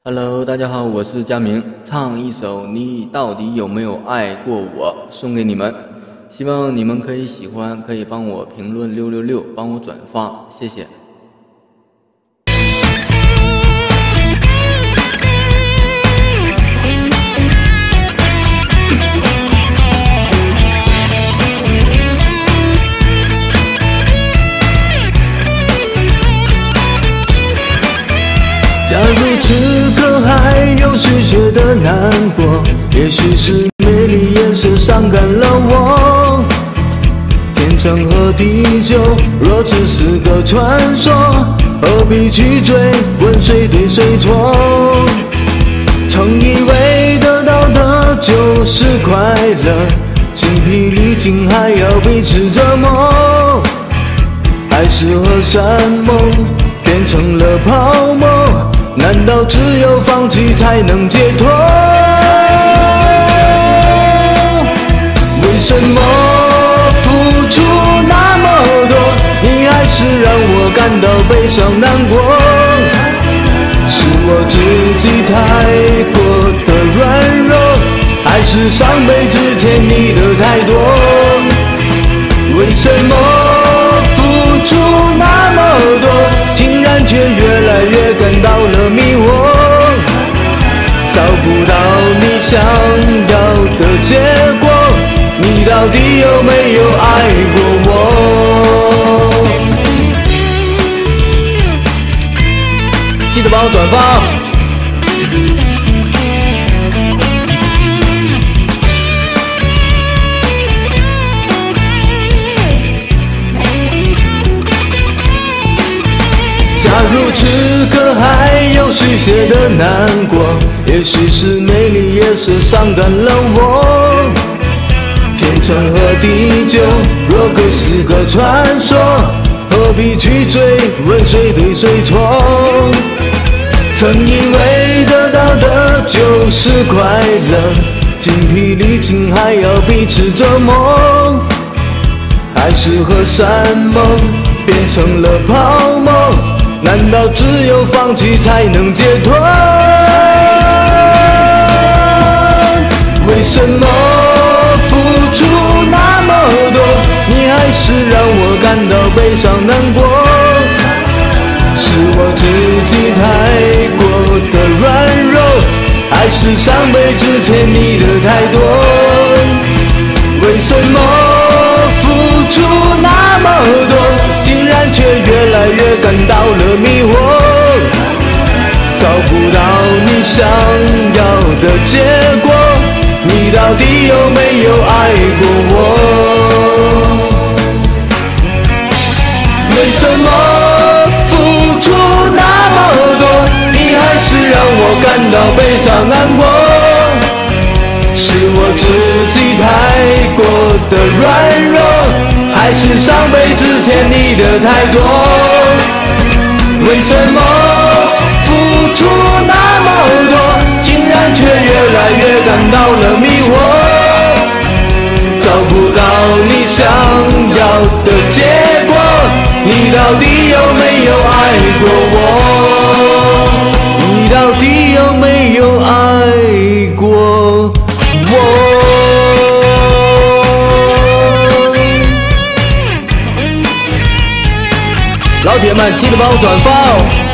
Hello， 大家好，我是佳明，唱一首《你到底有没有爱过我》送给你们，希望你们可以喜欢，可以帮我评论666，帮我转发，谢谢。 假如此刻还有续写的难过，也许是美丽颜色伤感了我。天长和地久，若只是个传说，何必去追问谁对谁错？曾以为得到的就是快乐，精疲力尽还要彼此折磨，爱是和山盟变成了泡沫，难道只有放弃才能解脱？为什么付出那么多，你还是让我感到悲伤难过？是我自己太过的软弱，还是伤悲之前你的太多？为什么付出那么多，竟然却越来越感到了迷惑，找不到你想要的结果，你到底有没有爱过我？ 记得帮我转发。 假如此刻还有续写的难过，也许是美丽颜色伤感了我。天长和地久，若可是个传说，何必去追问谁对谁错？曾以为得到的就是快乐，精疲力尽还要彼此折磨，还是和山盟变成了泡沫，难道只有放弃才能解脱？为什么付出那么多，你还是让我感到悲伤难过？是我自己太过的软弱，还是伤悲之前你的太多？为什么付出那么多，竟然却越来越感到了迷惑，找不到你想要的结果，你到底有没有爱过我？为什么付出那么多，你还是让我感到悲伤难过？是我自己太过的软弱，还是伤悲之前你的太多？为什么付出那么多，竟然却越来越感到了迷惑，找不到你想要的结果，你到底有没有爱过我？你到底有没有爱过我？ 老铁们，记得帮我转发哦。